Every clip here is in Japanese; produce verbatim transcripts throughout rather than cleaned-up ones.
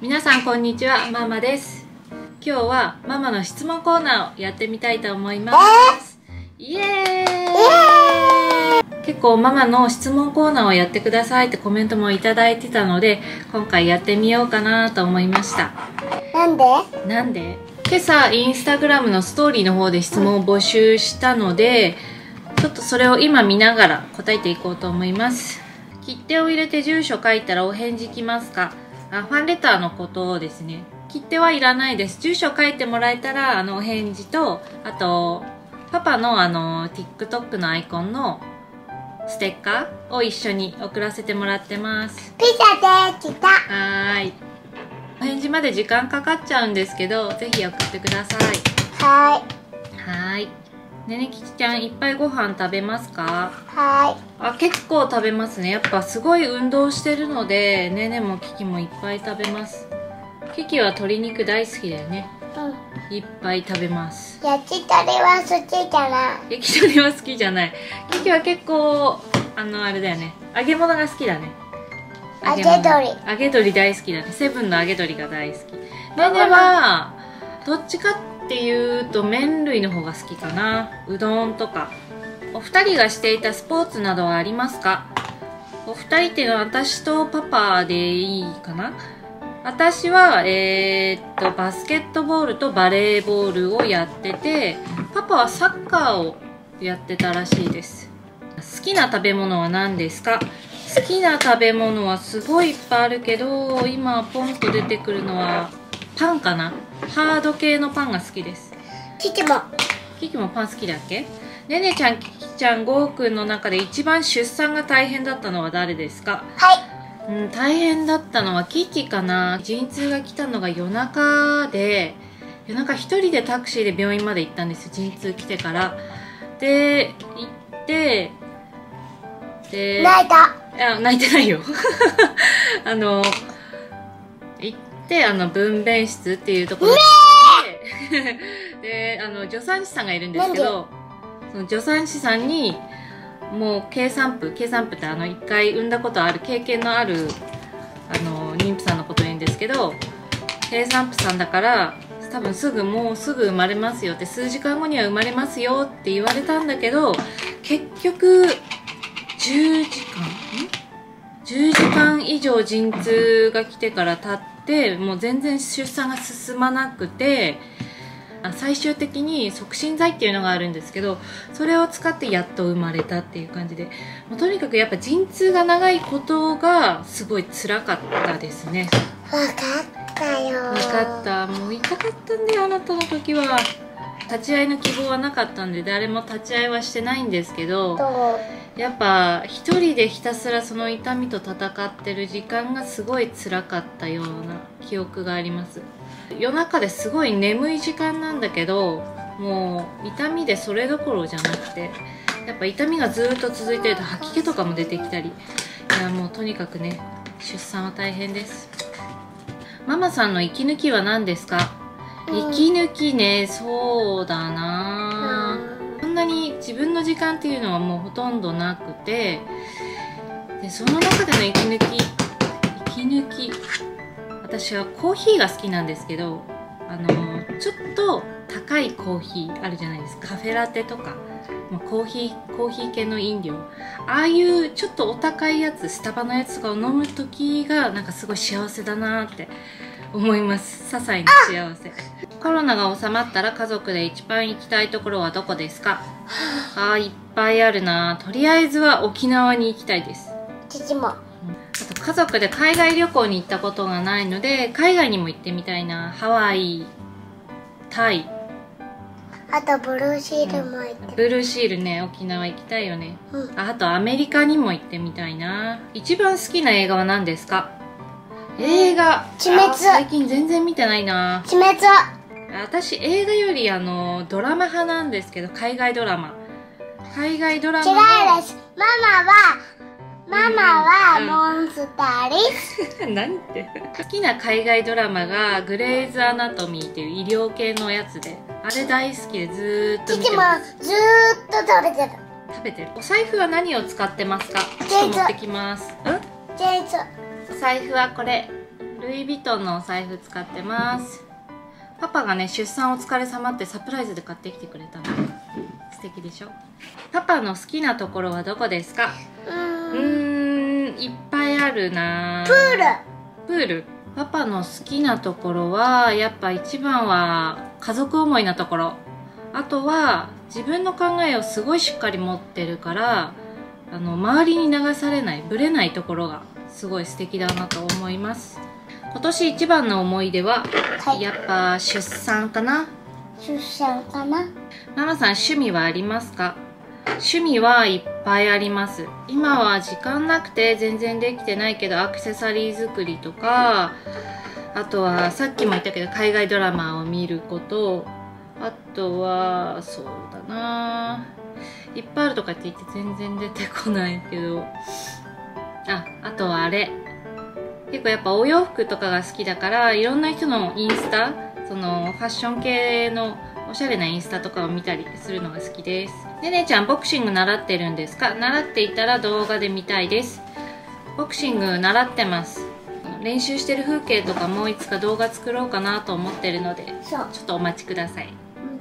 皆さんこんにちは、ママです。今日はママの質問コーナーをやってみたいと思います。イエーイ！結構ママの質問コーナーをやってくださいってコメントもいただいてたので、今回やってみようかなと思いました。 なんで？ なんで？今朝インスタグラムのストーリーの方で質問を募集したので、ちょっとそれを今見ながら答えていこうと思います。切手を入れて住所書いたらお返事来ますか？あ、ファンレターのことですね。切手はいらないです。住所書いてもらえたら、あのお返事と、あとパパのあの TikTok のアイコンのステッカーを一緒に送らせてもらってます。 ピザできた。 はーい。お返事まで時間かかっちゃうんですけど、ぜひ送ってください。 ははーい。ねねきちちゃん、いっぱいご飯食べますか？ い。はあ、結構食べますね。やっぱすごい運動してるので、ねねもキキもいっぱい食べます。キキは鶏肉大好きだよね。 い。うん。 いっぱい食べます。 焼き鳥は好きじゃない。 焼き鳥は好きじゃない。キキは結構、あの、あれだよね。揚げ物が好きだね。 揚げ物鶏。 揚げ鶏大好きだね。セブンの揚げ鶏が大好き。ねねは、どっちかっていうと麺類の方が好きかな。うどんとか。お二人がしていたスポーツなどはありますか？お二人っていうのは私とパパでいいかな。私は、えー、っと、バスケットボールとバレーボールをやってて、パパはサッカーをやってたらしいです。好きな食べ物は何ですか？好きな食べ物はすごいいっぱいあるけど、今ポンと出てくるのはパンかな。ハード系のパンが好きです。 キキも。 キキもパン好きだっけ？ねねちゃん、キキちゃん、ゴーくんの中で一番出産が大変だったのは誰ですか？ はい。 うん、大変だったのはキキかな。陣痛が来たのが夜中で、夜中一人でタクシーで病院まで行ったんですよ。陣痛来てから。で、行って、で、 泣いた。 いや、泣いてないよ。あの、行って、あの、分娩室っていうところに行って、で、あの、助産師さんがいるんですけど、その助産師さんに、もう、計算婦、計算婦ってあの、一回産んだことある、経験のある、あの、妊婦さんのことを言うんですけど、計算婦さんだから、多分すぐ、もうすぐ生まれますよって、数時間後には生まれますよって言われたんだけど、結局、じゅうじかんんじゅうじかん以上陣痛が来てから経ってもう全然出産が進まなくて、最終的に促進剤っていうのがあるんですけど、それを使ってやっと生まれたっていう感じで、もうとにかくやっぱ陣痛が長いことがすごい辛かったですね。 わかったよ。 分かった。もう痛かったんだよ、あなたの時は。立ち会いの希望はなかったんで誰も立ち会いはしてないんですけど、やっぱ一人でひたすらその痛みと戦ってる時間がすごい辛かったような記憶があります。夜中ですごい眠い時間なんだけど、もう痛みでそれどころじゃなくて、やっぱ痛みがずっと続いてると吐き気とかも出てきたり、いやもうとにかくね、出産は大変です。ママさんの息抜きは何ですか？息抜きね、そうだな、うん、そんなに自分の時間っていうのはもうほとんどなくて、でその中での息抜き息抜き私はコーヒーが好きなんですけど、あのちょっと高いコーヒーあるじゃないですか。カフェラテとか、まあ、コーヒーコーヒー系の飲料、ああいうちょっとお高いやつ、スタバのやつとかを飲む時がなんかすごい幸せだなって思います。些細な幸せ。コロナが収まったら家族で一番行きたいところはどこですか？あー、いっぱいあるな。とりあえずは沖縄に行きたいです。 父も。 あと家族で海外旅行に行ったことがないので、海外にも行ってみたいな。ハワイ、タイ。 あとブルーシールも行って、うん、 ブルーシールね、沖縄行きたいよね。 うん、 あ、あとアメリカにも行ってみたいな。一番好きな映画は何ですか？映画、 鬼滅。 最近全然見てないな。 鬼滅。 私映画よりあのドラマ派なんですけど、海外ドラマ海外ドラマの。 違いです。ママはママはモンスターです。 何って好きな海外ドラマがグレイズ・アナトミーっていう医療系のやつで、あれ大好きでずーっと見てます。 父もずーっと食べてる。 食べてる。お財布は何を使ってますか？ちょっと持ってきます。うん？ ジェイソン。 お財布はこれ、ルルイ・ヴィトンのお財布使ってます。パパがね、出産お疲れ様ってサプライズで買ってきてくれたの。素敵でしょ。パパの好きなところはどこですか？うーん、いっぱいあるな。 プール。 プール。パパの好きなところはやっぱ一番は家族思いなところ。あとは自分の考えをすごいしっかり持ってるから、あの周りに流されない、ぶれないところがすごい素敵だなと思います。今年一番の思い出は、はい、やっぱ出産かな。 出産かな。 ママさん、趣味はありますか？趣味はいっぱいあります。今は時間なくて全然できてないけど、アクセサリー作りとか、あとはさっきも言ったけど海外ドラマを見ること、あとはそうだな、いっぱいあるとかって言って全然出てこないけど、あ、あとはあれ、結構やっぱお洋服とかが好きだから、いろんな人のインスタ、そのファッション系のおしゃれなインスタとかを見たりするのが好きです。ねねちゃん、ボクシング習ってるんですか？習っていたら動画で見たいです。ボクシング習ってます。練習してる風景とかもいつか動画作ろうかなと思ってるので、ちょっとお待ちください。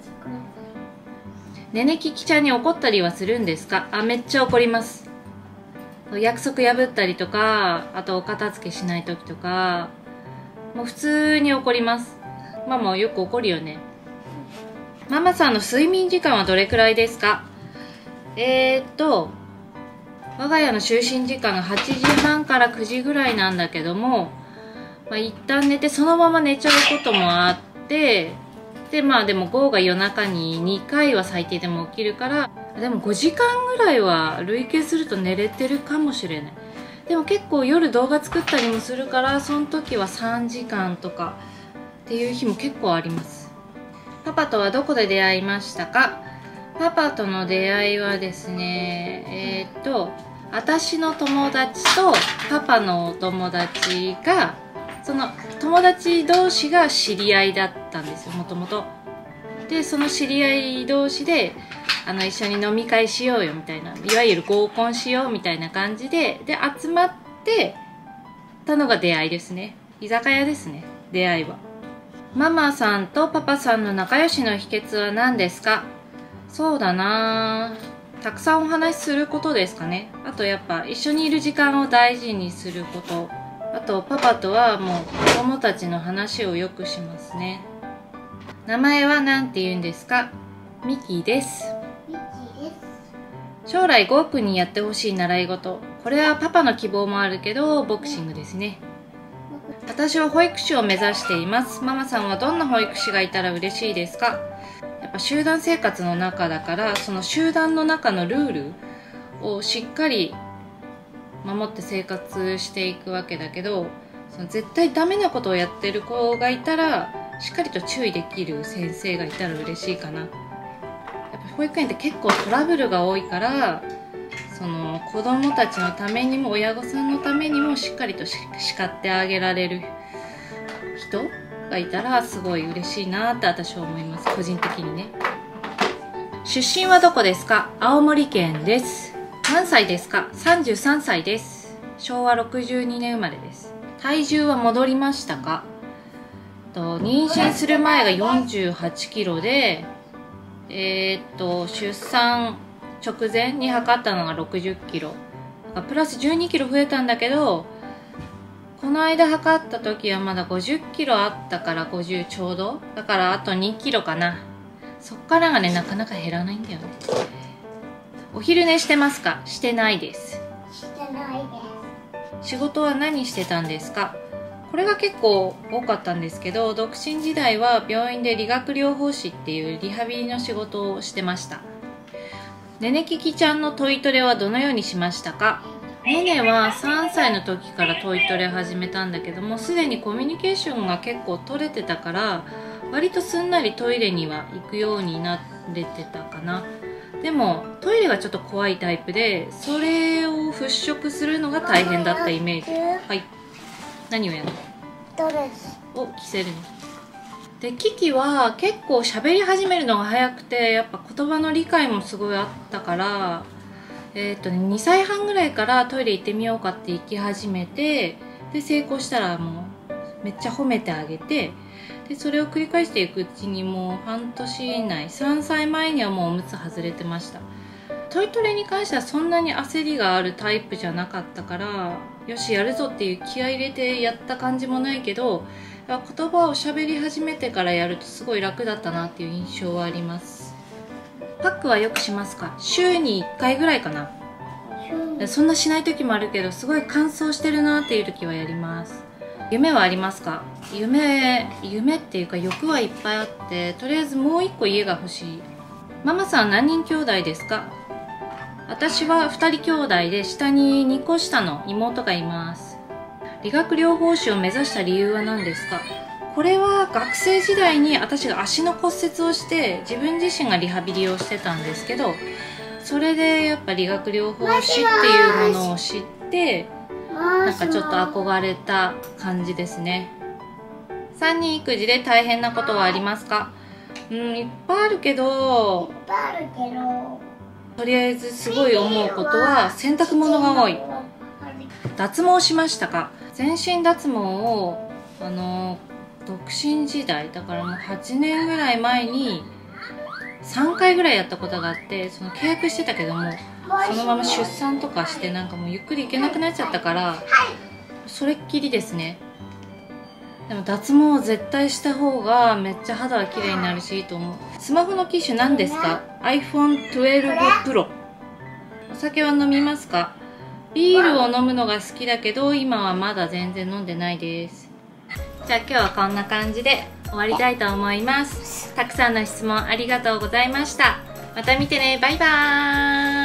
ねねききちゃんに怒ったりはするんですか？あ、めっちゃ怒ります。約束破ったりとか、あとお片付けしない時とか、もう普通に怒ります。ママよく怒るよね。ママさんの睡眠時間はどれくらいですか？えーっと我が家の就寝時間がはちじはんからくじぐらいなんだけども、まあ、一旦寝てそのまま寝ちゃうこともあって、でまあでもゴーが夜中ににかいは最低でも起きるから、でもごじかんぐらいは累計すると寝れてるかもしれない。でも結構夜動画作ったりもするから、その時はさんじかんとかっていう日も結構あります。パパとはどこで出会いましたか？パパとの出会いはですね、えー、っと私の友達とパパのお友達が、その友達同士が知り合いだったんですよ、もともと。でその知り合い同士であの一緒に飲み会しようよみたいな、いわゆる合コンしようみたいな感じでで集まってたのが出会いですね。居酒屋ですね、出会いは。ママさんとパパさんの仲良しの秘訣は何ですか？そうだな、たくさんお話しすることですかね。あとやっぱ一緒にいる時間を大事にすること。あとパパとはもう子供たちの話をよくしますね。名前は何て言うんですか？ミキです。 ミキです。 将来ゴーくんにやってほしい習い事、これはパパの希望もあるけどボクシングですね。私は保育士を目指しています。ママさんはどんな保育士がいたら嬉しいですか？やっぱ集団生活の中だから、その集団の中のルールをしっかり守って生活していくわけだけど、その絶対ダメなことをやってる子がいたらしっかりと注意できる先生がいたら嬉しいかな。やっぱ保育園って結構トラブルが多いから、その子供たちのためにも親御さんのためにもしっかりと叱ってあげられる人がいたらすごい嬉しいなって私は思います、個人的にね。出身はどこですか？青森県です。何歳ですか？さんじゅうさんさいです。しょうわろくじゅうにねん生まれです。体重は戻りましたか？と妊娠する前がよんじゅうはちキロで、えー、っと出産直前に測ったのがろくじゅっキロ、プラスじゅうにキロ増えたんだけど、この間測った時はまだごじゅっキロあったから、ごじゅうちょうどだからあとにキロかな。そっからがねなかなか減らないんだよね。お昼寝してますか？してないです。 してないです。 仕事は何してたんですか？これが結構多かったんですけど、独身時代は病院で理学療法士っていうリハビリの仕事をしてました。ねねききちゃんのトイトレはどのようにしましたか？ねねはさんさいの時からトイトレ始めたんだけども、すでにコミュニケーションが結構取れてたから、割とすんなりトイレには行くようになれてたかな。でもトイレがちょっと怖いタイプで、それを払拭するのが大変だったイメージ。はい、何をやるの？ ドレスを着せるの。でキキは結構喋り始めるのが早くて、やっぱ言葉の理解もすごいあったから、えーっとね、にさいはんぐらいからトイレ行ってみようかって行き始めて、で成功したらもうめっちゃ褒めてあげて、でそれを繰り返していくうちにもう半年以内、さんさいまえにはもうおむつ外れてました。トイトレに関してはそんなに焦りがあるタイプじゃなかったから、よしやるぞっていう気合い入れてやった感じもないけど、言葉を喋り始めてからやるとすごい楽だったなっていう印象はあります。パックはよくしますか？週にいっかいぐらいかな。そんなしない時もあるけど、すごい乾燥してるなっていう時はやります。夢はありますか？夢夢っていうか欲はいっぱいあって、とりあえずもう一個家が欲しい。ママさん何人兄弟ですか？私はふたり兄弟で、下ににこ下の妹がいます。理学療法士を目指した理由は何ですか？これは学生時代に私が足の骨折をして自分自身がリハビリをしてたんですけど、それでやっぱ理学療法士っていうものを知って、なんかちょっと憧れた感じですね。さんにん育児で大変なことはありますか？うん、いっぱいあるけど、 いっぱいあるけど、 とりあえずすごい思うことは洗濯物が多い。脱毛しましたか？全身脱毛をあの独身時代だからもうはちねんぐらい前にさんかいぐらいやったことがあって、その契約してたけども、そのまま出産とかしてなんかもうゆっくり行けなくなっちゃったから、それっきりですね。でも脱毛絶対した方がめっちゃ肌は綺麗になるしいいと思う。スマホの機種何ですか？ アイフォンじゅうに Pro。 お酒は飲みますか？ビールを飲むのが好きだけど今はまだ全然飲んでないです。じゃあ今日はこんな感じで終わりたいと思います。たくさんの質問ありがとうございました。また見てね。バイバーイ。